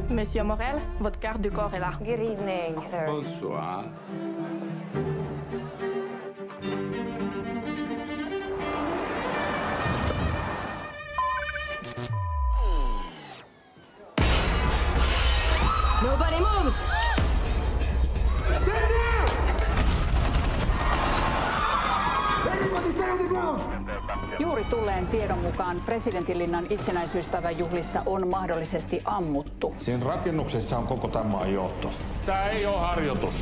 Monsieur Morel, votre carte du corps est là. Good evening, sir. Bonsoir. Nobody move! Juuri tulleen tiedon mukaan presidentinlinnan itsenäisyyspäivän juhlissa on mahdollisesti ammuttu. Siinä rakennuksessa on koko tämän maan johto. Tää ei oo harjoitus.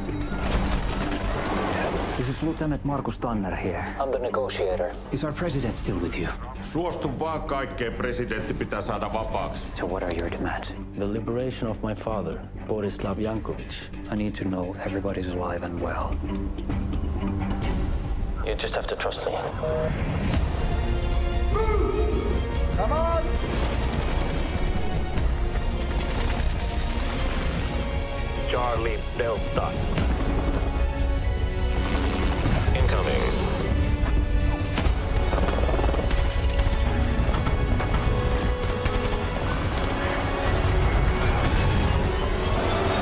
This is Lieutenant Markus Tanner here. I'm the negotiator. Is our president still with you? Suostu vaan kaikkeen, presidentti pitää saada vapaaksi. So what are your demands? The liberation of my father, Borislav Yankovic. I need to know everybody's alive and well. You just have to trust me. Come on! Charlie Delta. Incoming.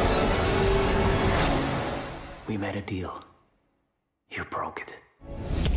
We made a deal. You broke it.